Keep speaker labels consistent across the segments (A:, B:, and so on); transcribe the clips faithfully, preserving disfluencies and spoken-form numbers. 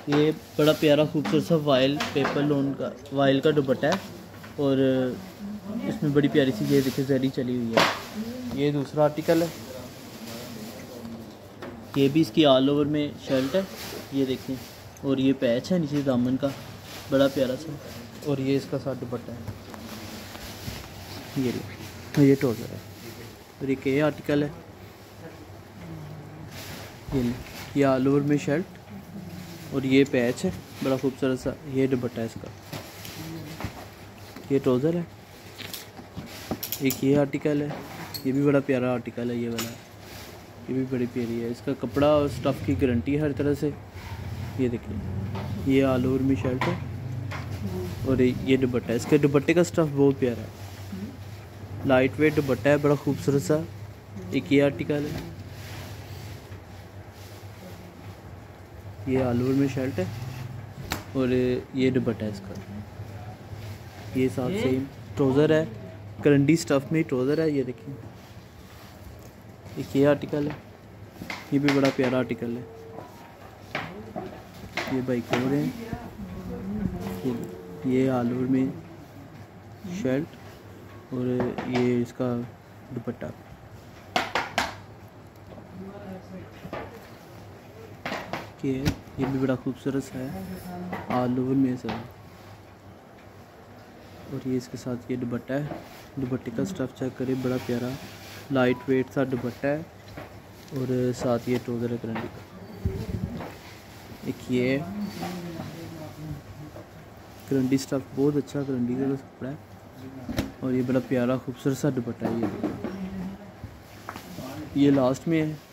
A: ये बड़ा प्यारा खूबसूरत सा वाइल पेपर लोन का वाइल का दुपट्टा है और इसमें बड़ी प्यारी सी ये देखिए जरी चली हुई है। ये दूसरा आर्टिकल है, ये भी इसकी ऑल ओवर में शर्ट है, ये देखें। और ये पैच है नीचे दामन का, बड़ा प्यारा सा। और ये इसका साथ दुपट्टा है, ये लो, ये ट्राउज़र है। और एक ये आर्टिकल है, ये लो, ये ऑल ओवर में शर्ट और ये पैच है बड़ा खूबसूरत सा। ये दुपट्टा है इसका, ये ट्राउज़र है। एक ये आर्टिकल है, ये भी बड़ा प्यारा आर्टिकल है, ये वाला, ये भी बड़ी प्यारी है। इसका कपड़ा और स्टफ़ की गारंटी है हर तरह से। ये देखिए, ये ऑल ओवर में शर्ट है और ये दुपट्टा है। इसके दुपट्टे का स्टफ़ बहुत प्यारा है, लाइट वेट दुपट्टा है, बड़ा खूबसूरत सा। एक ये आर्टिकल है, ये ऑल ओवर में शर्ट है और ये दुपट्टा है इसका। ये साथ सेम ट्राउज़र है, करंडी स्टफ़ में ट्राउज़र है, ये देखिए। एक ये आर्टिकल है, ये भी बड़ा प्यारा आर्टिकल है। ये बाइक और हैं, ये ये ऑल ओवर में शर्ट और ये इसका दुपट्टा। ये ये भी बड़ा खूबसूरत है, ऑल ओवर में सब। और ये इसके साथ ये दुपट्टा है। दुपट्टे का स्टफ़ चेक करें, बड़ा प्यारा लाइट वेट सा दुपट्टा है और साथ ये ट्राउज़र है करंडी का। एक ये करंडी स्टफ़ बहुत अच्छा करंडी का कपड़ा है और ये बड़ा प्यारा खूबसूरत सा दुपट्टा है। ये ये लास्ट में है,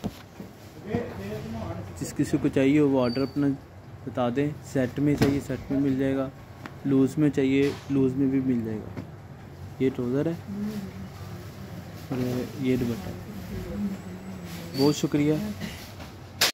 A: जिस किसी को चाहिए वो ऑर्डर अपना बता दें। सेट में चाहिए सेट में मिल जाएगा, लूज़ में चाहिए लूज़ में भी मिल जाएगा। ये ट्राउज़र है और ये दुपट्टा है। बहुत शुक्रिया।